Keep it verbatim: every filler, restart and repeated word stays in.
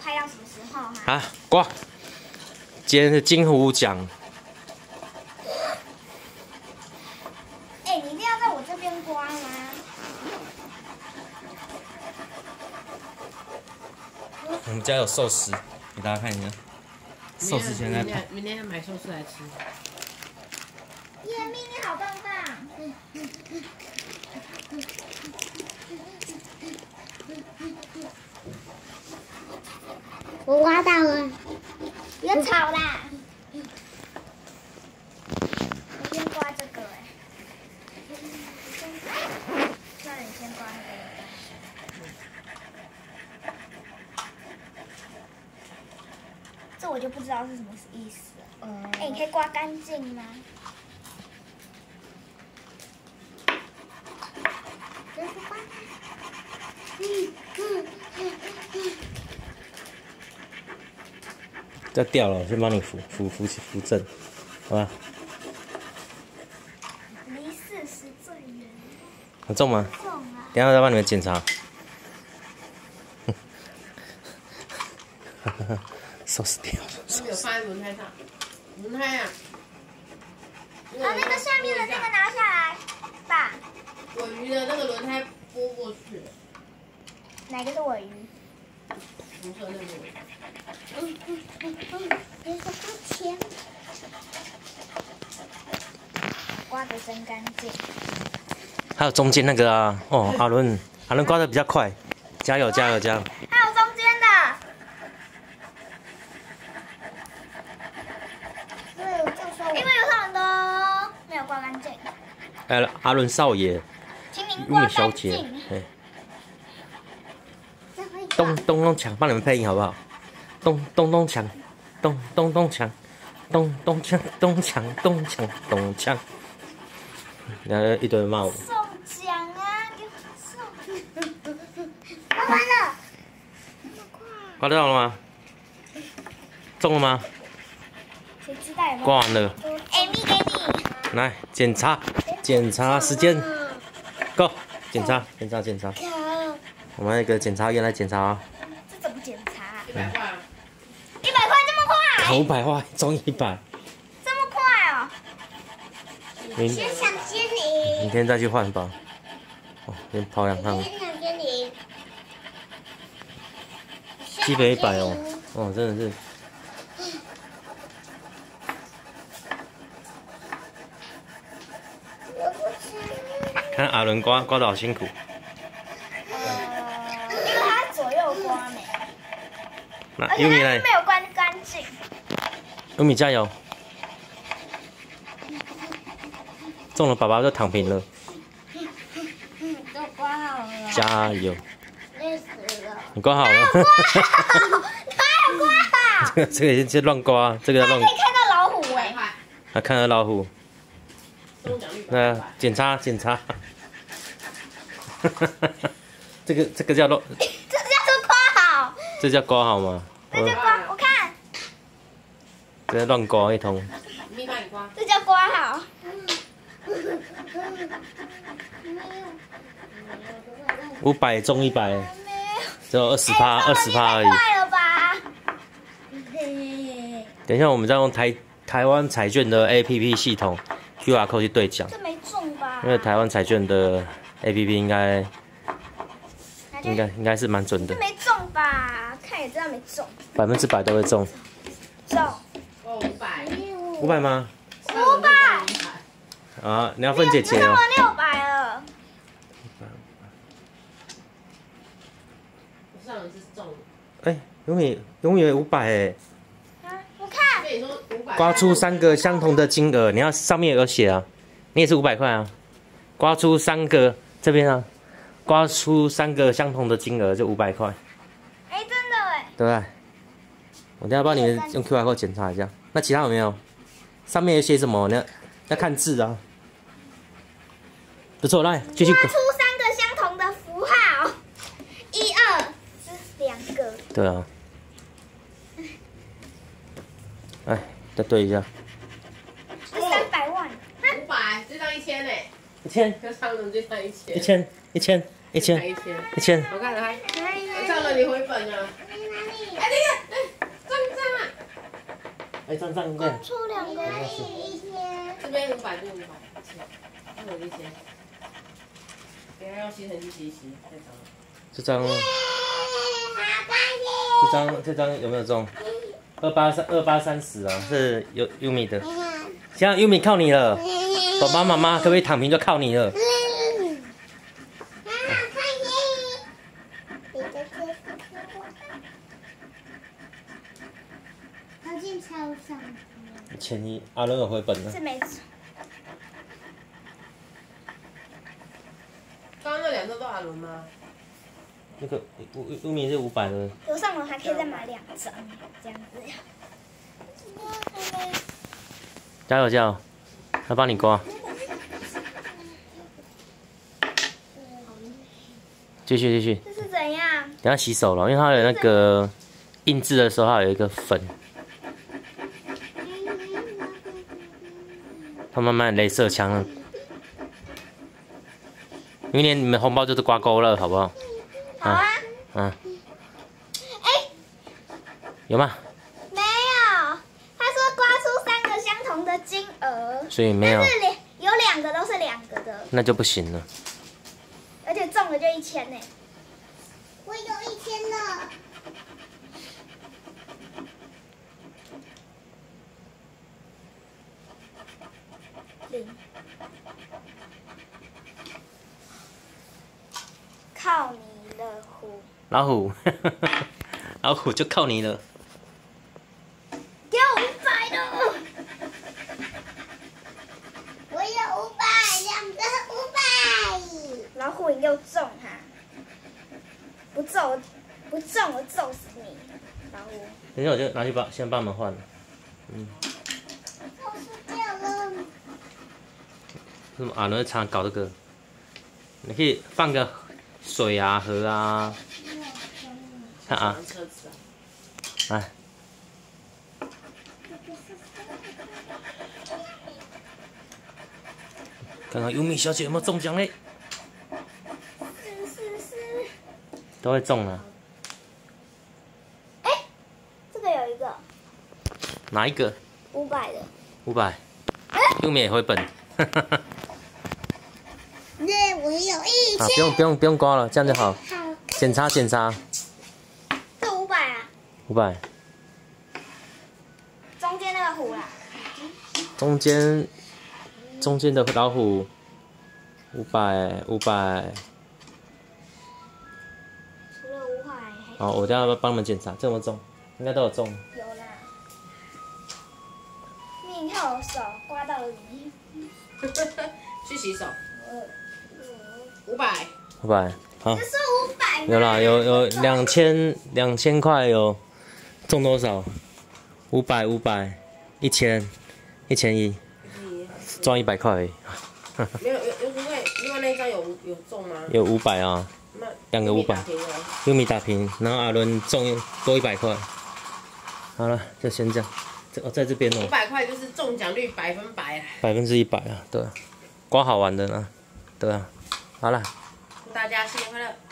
拍到什么时候哈？ 啊，刮！今天是金虎奖。 哎、欸，你一定要在我这边刮吗？ 我们家有寿司，给大家看一下。寿司现在明天明天买寿司来吃。 耶，咪咪好棒棒！我挖到了，别吵啦！我先刮这个哎、欸，那你先刮那个。这我就不知道是什么意思了。嗯。哎、欸，你可以刮干净吗？ 要掉了，我先帮你扶扶扶起扶正，好吧？ 离四十最远。 很重吗？ 重啊！ 等一下再帮你们检查。寿司掉了。 都没有放在轮胎上，轮胎啊！ 把那个下面的那个拿下来，爸。 尾鱼的那个轮胎拨过去了。 哪个是尾鱼？ 红色那个尾鱼。 嗯嗯嗯嗯，别说不甜。刮得真干净。 还有中间那个啊，哦，阿伦，阿伦刮得比较快，加油加油加油！ 还有中间的。对，我就说，因为有很多没有刮干净。 哎，阿伦少爷， 请您玉刮干米小姐， 净。 哎，咚咚咚锵，帮你们配音好不好？咚咚咚锵，咚咚咚锵，咚咚锵咚锵咚锵咚锵。然后一堆人骂我。 送奖啊！给我送。刮完了。 刮到了吗？中了吗？ 谁知道有没有？ 刮完了。 哎，咪给你。 来检查，检查时间，Go， 检查，检查，检查。我们那个检查员来检查啊。 这怎么检查？ 一百块。 一百块这么快？ 五百块中一百。 这么快哦？ 明先想接你。 明天再去换吧。哦，先跑两趟。 先想接你。 基本一百哦，哦，真的是。看阿伦刮刮得好辛苦。 呃，因为他左右刮没。 那而且优米来， 他没有刮干净。 优米加油！中了，爸爸就躺平了。 都刮好了。 加油！ 累死了。 你刮好了。 哪有刮好？ 这个这个先乱刮，这个要乱。 可以看到老虎哎。 还看到老虎。那检查检查。这个这个叫乱。 这叫做刮好。 这叫刮好吗？ 这叫刮，我看。 这乱刮一通。 咪帮你刮。 这叫刮好。 五百中一百，只有二十趴，二十趴而已。 快了吧？ 等一下，我们再用台台湾彩券的 A P P 系统 Q R code 去兑奖。 这没中吧？ 因为台湾彩券的 A P P 应该应该应该是蛮准的。 这没中吧？看也知道没中。 百分之百都会中。 中。 哦，五百。 五百吗？ 五百。 啊，你要分姐姐哦。 我六百了。 上一次是中。 哎，永米永米五百哎。 我看。 跟你说五百。 刮出三个相同的金额，你要上面有写啊，你也是五百块啊。刮出三个这边啊，刮出三个相同的金额就五百块。 哎，真的哎。 对不对？我等下帮你们用 Q R code 检查一下。那其他有没有？上面有写什么？你要要看字啊。不错，来继续。 刮出三个相同的符号，一二是两个。 对啊。哎，再对一下。 是三百万。 五百，这张一千呢？ 一千。 就上了这张一千。 一千，一千，一千， 一千， 一千。 我看看，我上了你回本了。 哪里？ 哎，等一下，哎，账账啊！ 哎，这样这样这样， 出两个一天。 这边五百，这边五百，这我一千。等下用吸尘器吸一吸，太脏了。 这张，这张这张有没有中？二八三二八三十啊，是有优米的。现在优米靠你了，爸爸妈妈可不可以躺平就靠你了。 靠近超上。 前一阿伦有回本了。 是没错。 刚刚那两张都阿伦吗？ 那个优优米是五百的。 有上网还可以再买两张，这样子。 加油加油，他帮你刮。继续继续， 这是怎样？ 等下洗手了，因为它有那个印制的时候，它有一个粉，它慢慢镭射枪了。明年你们红包就是刮勾了，好不好？ 好啊。 嗯。 哎， 有吗？ 没有，他说刮出三个相同的金额， 所以没有但，是两有两个都是两个的， 那就不行了。 而且中了就一千呢。我有一千了。零。靠你了，虎。 老虎，老虎就靠你了。 给我五百的。我有五百，两个五百。老虎，你给我中哈！不中，不中我揍死你，老虎。 等一下我就拿去帮先帮我们换了。嗯。 我死掉了。 什么啊？那常搞这个，你可以放个水啊、河啊。看啊， 车子啊。 来。看看优米小姐有没有中奖嘞？ 是是是。 都会中了。 哎，这个有一个哪一个？ 五百的。 五百。优米也会本。 那我有一啊， 千。 不用不用不用刮了，这样就好。 好。 检查检查。 这五百啊。 五百。 中间那个虎啦。 中间。中间的老虎，五百五百。 除了五百， 好，我等下帮你们检查，这有没有中？应该都有中。 有啦。你看我手刮到了你。 去洗手。五百。 五百，好。 这是五百。 有啦，有有两千两千块有中多少？五百五百，一千，一千一。赚一百块而已。 没有有有因为另外那一张有有中吗？ 有五百啊，两个五百。优米打平，然后阿伦中多一百块。好了，就先这样。这哦，在这边哦。 一百块就是中奖率百分百。 百分之一百啊，对。刮好玩的呢，对啊。好了。 祝大家新年快乐。